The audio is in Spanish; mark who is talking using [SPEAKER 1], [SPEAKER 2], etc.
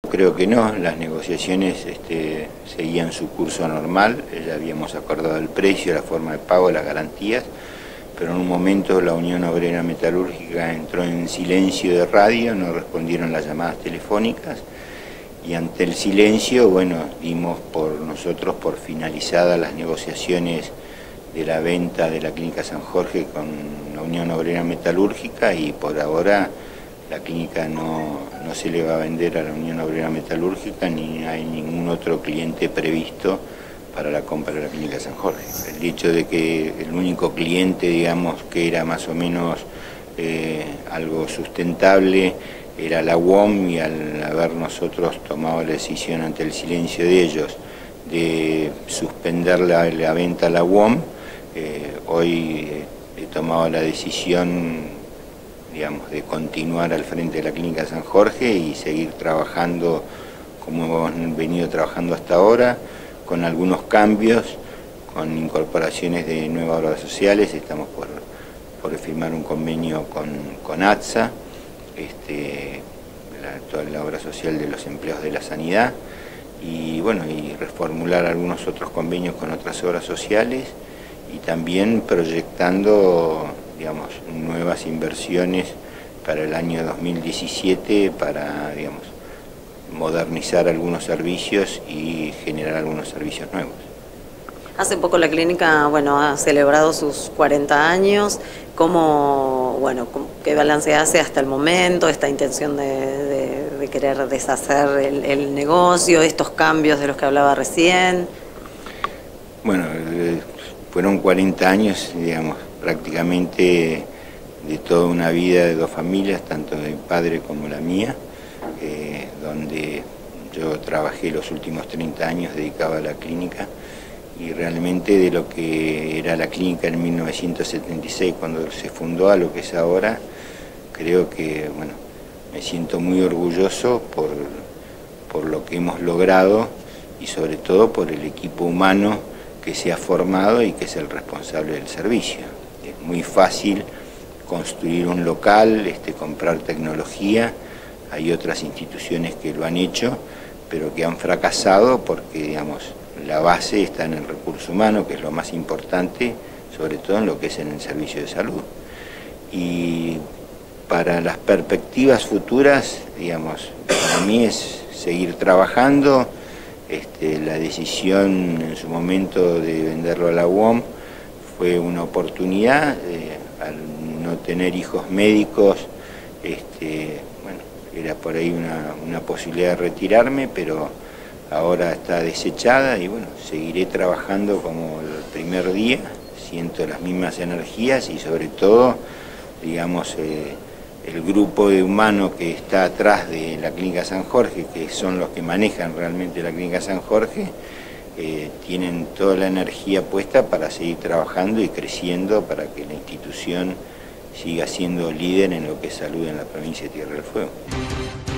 [SPEAKER 1] Creo que no, las negociaciones seguían su curso normal, ya habíamos acordado el precio, la forma de pago, las garantías, pero en un momento la Unión Obrera Metalúrgica entró en silencio de radio, no respondieron las llamadas telefónicas y ante el silencio, bueno, dimos nosotros por finalizadas las negociaciones de la venta de la Clínica San Jorge con la Unión Obrera Metalúrgica y por ahora la clínica no se le va a vender a la Unión Obrera Metalúrgica ni hay ningún otro cliente previsto para la compra de la Clínica San Jorge. El hecho de que el único cliente, digamos, que era más o menos algo sustentable era la UOM y al haber nosotros tomado la decisión ante el silencio de ellos de suspender la venta a la UOM, hoy he tomado la decisión, digamos, de continuar al frente de la Clínica San Jorge y seguir trabajando como hemos venido trabajando hasta ahora, con algunos cambios, con incorporaciones de nuevas obras sociales. Estamos por firmar un convenio con ATSA, toda la obra social de los empleados de la sanidad, y bueno, y reformular algunos otros convenios con otras obras sociales y también proyectando, digamos, nuevas inversiones para el año 2017 para, digamos, modernizar algunos servicios y generar algunos servicios nuevos.
[SPEAKER 2] Hace poco la clínica, bueno, ha celebrado sus 40 años. ¿Qué balance hace hasta el momento, esta intención de querer deshacer el negocio, estos cambios de los que hablaba recién?
[SPEAKER 1] Bueno, fueron 40 años, digamos, prácticamente de toda una vida de dos familias, tanto de mi padre como la mía, donde yo trabajé los últimos 30 años dedicado a la clínica y realmente de lo que era la clínica en 1976 cuando se fundó a lo que es ahora, creo que, bueno, me siento muy orgulloso por lo que hemos logrado y sobre todo por el equipo humano que se ha formado y que es el responsable del servicio. Es muy fácil construir un local, comprar tecnología, hay otras instituciones que lo han hecho, pero que han fracasado porque, digamos, la base está en el recurso humano, que es lo más importante, sobre todo en lo que es en el servicio de salud. Y para las perspectivas futuras, digamos, para mí es seguir trabajando. La decisión en su momento de venderlo a la UOM fue una oportunidad, al no tener hijos médicos, bueno, era por ahí una posibilidad de retirarme, pero ahora está desechada y bueno, seguiré trabajando como el primer día, siento las mismas energías y sobre todo, digamos, el grupo de humanos que está atrás de la Clínica San Jorge, que son los que manejan realmente la Clínica San Jorge, tienen toda la energía puesta para seguir trabajando y creciendo para que la institución siga siendo líder en lo que es salud en la provincia de Tierra del Fuego.